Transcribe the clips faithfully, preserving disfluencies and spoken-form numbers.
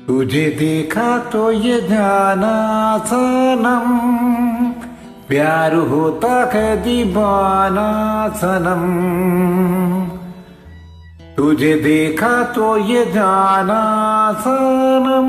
तुझे देखा तो ये जाना सनम, प्यार होता है दीवाना सनम। तुझे देखा तो ये जाना सनम।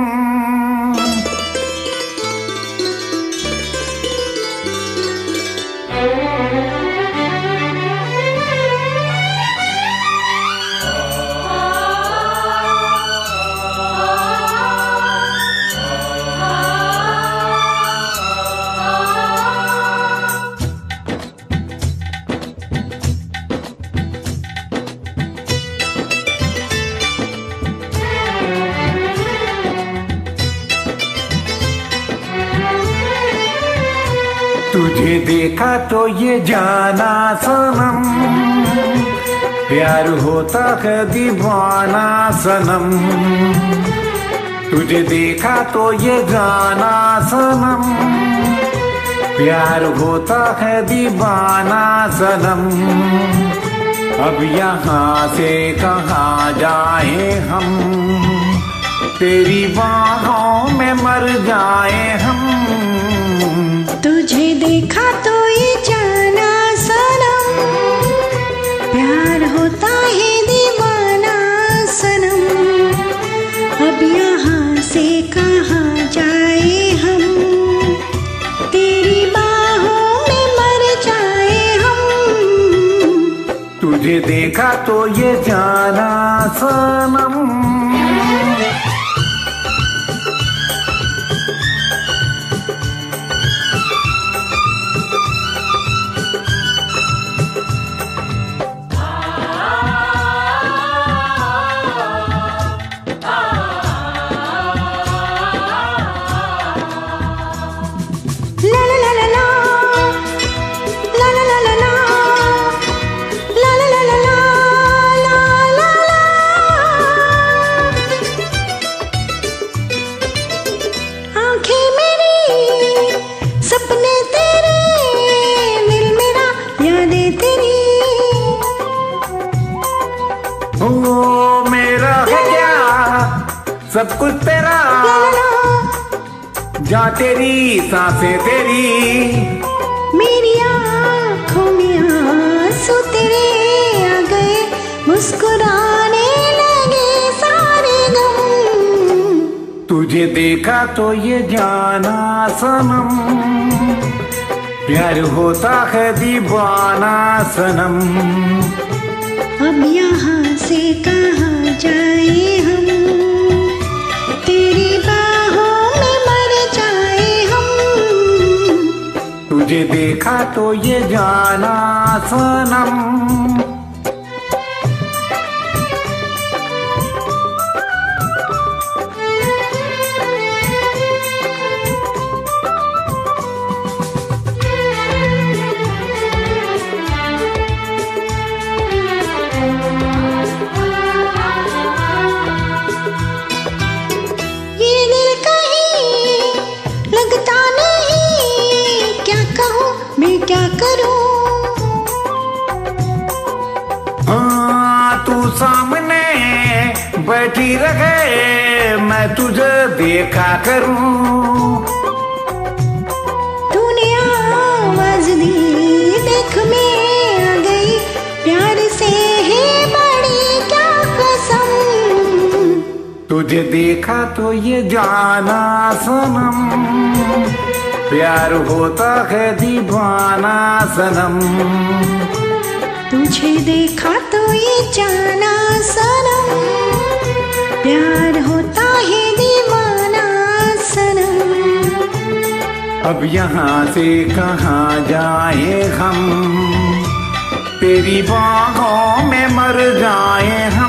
तुझे देखा तो ये जाना सनम, प्यार होता है दीवाना सनम। तुझे देखा तो ये जाना सनम, प्यार होता है दीवाना सनम। अब यहाँ से कहाँ जाए हम, तेरी बाहों में मर जाए हम। तुझे देखा तो ये जाना सनम, प्यार होता है दीवाना सनम। अब यहाँ से कहाँ जाए हम, तेरी बाहों में मर जाए हम। तुझे देखा तो ये जाना सनम। ओ मेरा है क्या सब कुछ तेरा, जा तेरी सांसें तेरी, मेरी आँखों में आंसू तेरे आ गए, मुस्कुराने लगे सारे गम। तुझे देखा तो ये जाना सनम, प्यार होता है दीवाना सनम। अब यहाँ से कहाँ जाए हम, तेरी बाहों में मर जाए हम। तुझे देखा तो ये जाना सनम। क्या करूं? हाँ तू सामने बैठी रहे, मैं तुझे देखा करूं। तूने आवाज दी, देख मैं आ गई, प्यार से है बड़ी क्या कसम। तुझे देखा तो ये जाना सनम, प्यार होता है दीवाना सनम। तुझे देखा तो ये जाना सनम, प्यार होता है दीवाना सनम। अब यहाँ से कहाँ जाए हम, तेरी बाहों में मर जाए हम।